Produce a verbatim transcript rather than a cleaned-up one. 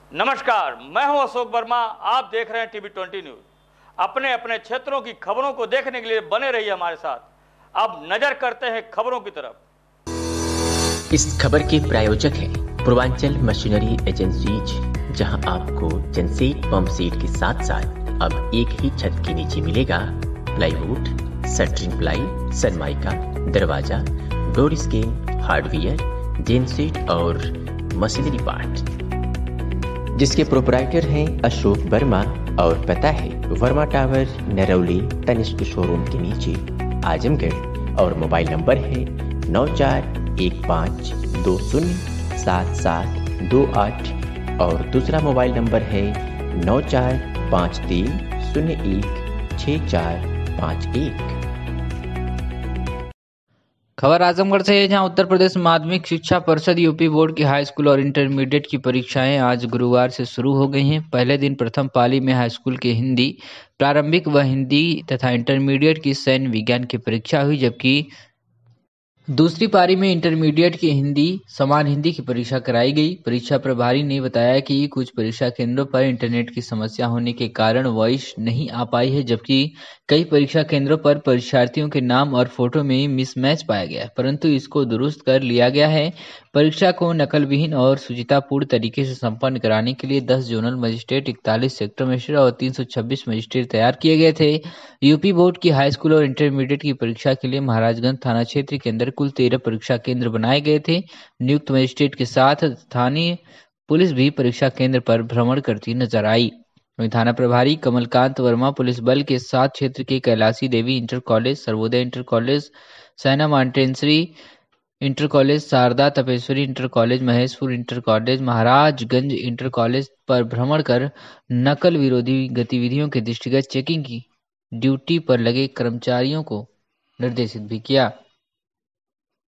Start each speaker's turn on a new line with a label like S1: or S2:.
S1: नमस्कार, मैं हूं अशोक वर्मा। आप देख रहे हैं टीवी ट्वेंटी न्यूज। अपने अपने क्षेत्रों की खबरों को देखने के लिए बने रहिए हमारे साथ। अब नजर करते हैं खबरों की तरफ।
S2: इस खबर के प्रायोजक हैं पूर्वांचल मशीनरी एजेंसीज, जहां आपको जनसेट पंप सेट के साथ साथ अब एक ही छत के नीचे मिलेगा प्लाईवुड, शटरिंग प्लाई, सनमाइका, दरवाजा, डोर स्क्रीन, हार्डवेयर, जेनसेट और मशीनरी पार्ट, जिसके प्रोपराइटर हैं अशोक वर्मा और पता है वर्मा टावर, नरौली, तनिष्क शोरूम के नीचे, आजमगढ़। और मोबाइल नंबर है नौ चार एक पाँच दो शून्य सात सात दो आठ और दूसरा मोबाइल नंबर है नौ चार पाँच तीन शून्य एक छः चार पाँच एक।
S3: खबर आजमगढ़ से है, जहां उत्तर प्रदेश माध्यमिक शिक्षा परिषद यूपी बोर्ड की हाई स्कूल और इंटरमीडिएट की परीक्षाएं आज गुरुवार से शुरू हो गई हैं। पहले दिन प्रथम पाली में हाई स्कूल की हिंदी प्रारंभिक व हिंदी तथा इंटरमीडिएट की सैन्य विज्ञान की परीक्षा हुई, जबकि दूसरी पारी में इंटरमीडिएट की हिंदी समान हिंदी की परीक्षा कराई गई। परीक्षा प्रभारी ने बताया कि कुछ परीक्षा केंद्रों पर इंटरनेट की समस्या होने के कारण वॉइस नहीं आ पाई है, जबकि कई परीक्षा केंद्रों पर परीक्षार्थियों के नाम और फोटो में मिसमैच पाया गया, परंतु इसको दुरुस्त कर लिया गया है। परीक्षा को नकल विहीन और शुचितापूर्ण तरीके से संपन्न कराने के लिए दस जोनल मजिस्ट्रेट, इकतालीस सेक्टर मजिस्ट्रेट और तीन सौ छब्बीस मजिस्ट्रेट तैयार किए गए थे। यूपी बोर्ड की हाई स्कूल और इंटरमीडिएट की परीक्षा के लिए महाराजगंज थाना क्षेत्र के अंदर कुल तेरह परीक्षा केंद्र बनाए गए थे। नियुक्त मजिस्ट्रेट के साथ स्थानीय पुलिस भी परीक्षा केंद्र पर भ्रमण करती नजर आई। वहीं थाना प्रभारी कमलकांत वर्मा पुलिस बल के साथ क्षेत्र के Kailashi Devi inter college, Sarvodaya inter college, Saina Montessori inter college, Sharda Tapeshwari inter college, Maheshpur inter college, Maharajganj inter college पर भ्रमण कर नकल विरोधी गतिविधियों के दृष्टिगत चेकिंग की ड्यूटी पर लगे कर्मचारियों को निर्देशित भी किया।